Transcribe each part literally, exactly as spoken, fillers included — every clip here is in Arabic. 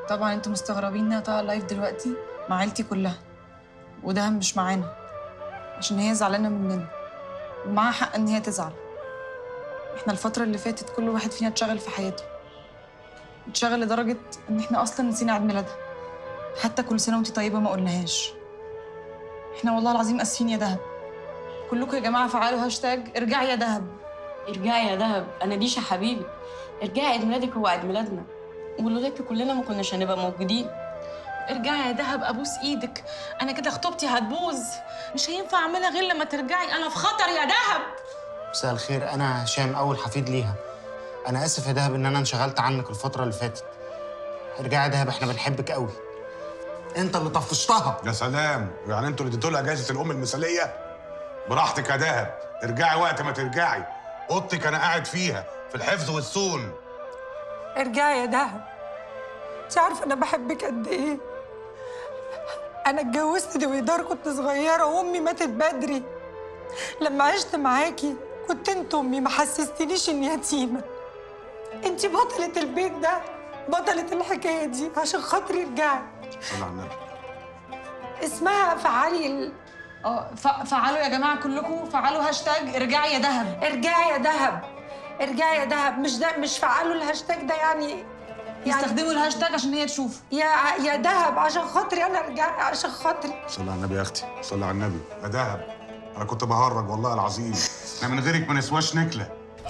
طبعا انتوا مستغربين ان انا طالعه لايف دلوقتي مع عيلتي كلها، ودهب مش معانا عشان هي زعلانه مننا، ومعاها حق ان هي تزعل. احنا الفتره اللي فاتت كل واحد فينا اتشغل في حياته، اتشغل لدرجه ان احنا اصلا نسينا عيد ميلادها، حتى كل سنه وانتي طيبه ما قلناهاش. احنا والله العظيم اسفين يا دهب. كلكم يا جماعه فعلوا هاشتاج ارجعي يا دهب. ارجعي يا دهب، انا ديش يا حبيبي. ارجعي، عيد ميلادك هو عيد ميلادنا، ولولاكي كلنا ما كناش هنبقى موجودين. ارجعي يا دهب، ابوس ايدك، انا كده خطوبتي هتبوظ، مش هينفع اعملها غير لما ترجعي، انا في خطر يا دهب. مساء الخير، انا هشام اول حفيد ليها. انا اسف يا دهب ان انا انشغلت عنك الفتره اللي فاتت. ارجعي يا دهب، احنا بنحبك قوي. انت اللي طفشتها. يا سلام، يعني انتوا اللي اديتوا لها جايزه الام المثاليه؟ براحتك يا دهب، ارجعي وقت ما ترجعي. اوضتك انا قاعد فيها في الحفظ والصون. ارجعي يا دهب، انت عارفه انا بحبك قد ايه. انا اتجوزت دويدار كنت صغيره وامي ماتت بدري. لما عشت معاكي كنت انت امي، ما حسستنيش اني يتيمه. انت بطله البيت ده، بطله الحكايه دي، عشان خاطري ارجعي. صلي على النبي. اسمها فعالي ال... اه فعلوا يا جماعه كلكم، فعلوا هاشتاج ارجعي يا دهب. ارجعي يا دهب، ارجعي يا دهب. مش ده، مش فعلوا الهاشتاج ده يعني يعني يستخدموا الهاشتاج عشان هي تشوف. يا يا دهب عشان خاطري انا ارجعي، عشان خاطري. صلي على النبي يا اختي، صلي على النبي. يا دهب انا كنت بهرج والله العظيم، احنا من غيرك ما نسواش نكله.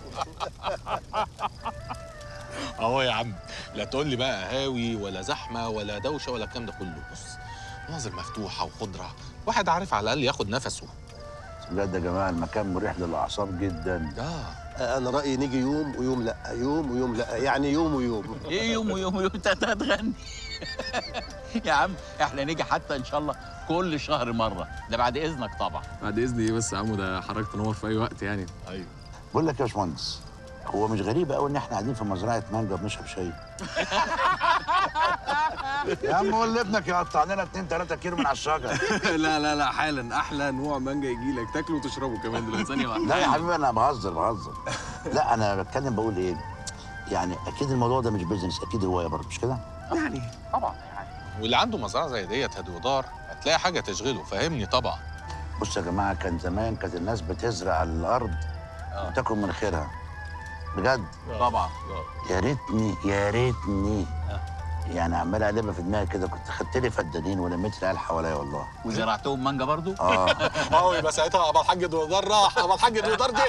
اهو يا عم، لا تقول لي بقى هاوي ولا زحمه ولا دوشه ولا الكلام ده كله. بص، مناظر مفتوحه وخضره، واحد عارف على الاقل ياخد نفسه. بجد يا جماعه المكان مريح للاعصاب جدا. اه انا رايي نيجي يوم ويوم لا، يوم ويوم لا، يعني يوم ويوم. ايه يوم ويوم ويوم؟ انت هتغني؟ يا عم احنا نيجي حتى ان شاء الله كل شهر مره، ده بعد اذنك طبعا. بعد اذني ايه بس يا عمو؟ ده حضرتك تنور في اي وقت يعني. ايوه. بقول لك يا باشمهندس، هو مش غريب قوي ان احنا قاعدين في مزرعه مانجا بنشرب شاي؟ يا عم قول لابنك يقطع لنا اتنين تلاته كيلو من على الشجره. لا لا لا، حالا احلى نوع مانجا يجي لك تاكله وتشربه كمان دلوقتي ثانيه واحده. لا يا حبيبي انا بهزر بهزر. لا انا بتكلم بقول ايه، يعني اكيد الموضوع ده مش بيزنس، اكيد هوايه برضه، مش كده؟ يعني طبعا يعني. واللي عنده مزرعه زي ديت هدي ودار هتلاقي حاجه تشغله، فاهمني طبعا. بص يا جماعه، كان زمان كانت الناس بتزرع الارض آه. وتاكل من خيرها. بجد طبعا. يا ريتني يا ريتني يعني عمال اقلبها في دماغي كده كنت خدت لي فدانين ولميت العيال حواليا والله. وزرعتهم مانجا برضو؟ اه اه يبقى ساعتها ابو الحاج دويدار راح، ابو الحاج دويدار دي.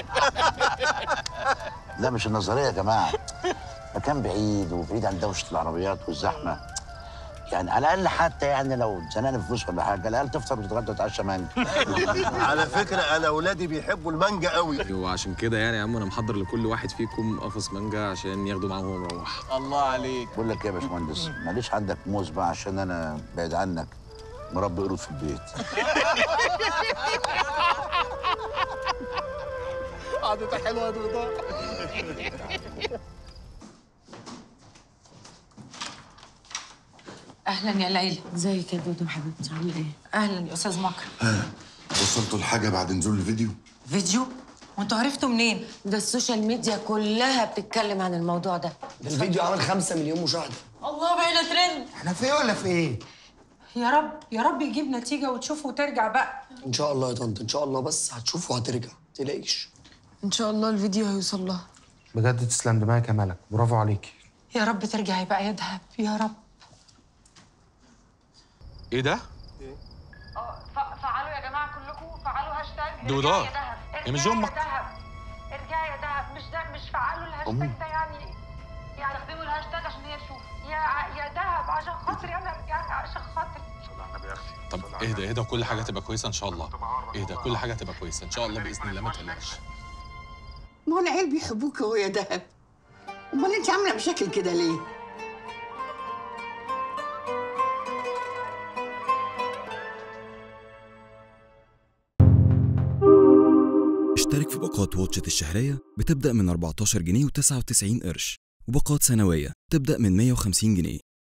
لا مش النظريه يا جماعه، مكان بعيد وبعيد عن دوشه العربيات والزحمه، يعني على الاقل حتى يعني لو اتزنقنا في فلوس ولا حاجه، على الاقل تفطر وتتغدى وتتعشى مانجا. على فكره انا اولادي بيحبوا المانجا قوي. وعشان كده يعني يا عم انا محضر لكل واحد فيكم قفص مانجا عشان ياخدوا معاهم وهو مروح. الله عليك. بقول لك ايه يا باشمهندس، معلش عندك موز بقى عشان انا بعيد عنك، مربي قرود في البيت. قعدتك حلوه يا دويدار. اهلا يا ليلى. ازيك يا دودو حبيبتي، عامله ايه؟ اهلا يا استاذ مكرم. ها وصلتوا لحاجه بعد نزول الفيديو؟ فيديو؟ وانتوا عرفتوا منين؟ ده السوشيال ميديا كلها بتتكلم عن الموضوع ده. ده الفيديو عمل خمسة مليون مشاهده. الله، بقينا ترند. احنا في ايه ولا في ايه؟ يا رب يا رب يجيب نتيجه وتشوف وترجع بقى. ان شاء الله يا طنط، ان شاء الله، بس هتشوف وهترجع، ما تقلقيش. ان شاء الله الفيديو هيوصل لها. بجد تسلم دماغك يا ملك، برافو عليكي. يا رب ترجعي بقى يا دهب، يا رب. ايه ده؟ اه فعلوا يا جماعه كلكم، فعلوا هاشتاج دويدار. ارجعي يا دهب. هي مش دي امك؟ ارجعي يا دهب. مش ده، مش فعلوا الهاشتاج ده يعني يعني يستخدموا الهاشتاج عشان هي تشوف. يا يا دهب عشان خاطري انا ارجعي، عشان خاطري. صلي على النبي يا اختي. طب اهدى اهدى وكل حاجه تبقى كويسه ان شاء الله. اهدى كل حاجه تبقى كويسه ان شاء الله باذن الله، ما تقلقش. ما هو العيال بيحبوك اهو يا دهب. امال انت عامله بشكل كده ليه؟ اشترك في باقات واتشت الشهرية بتبدأ من أربعتاشر جنيه وتسعة وتسعين قرش، وباقات سنوية تبدأ من مية وخمسين جنيه.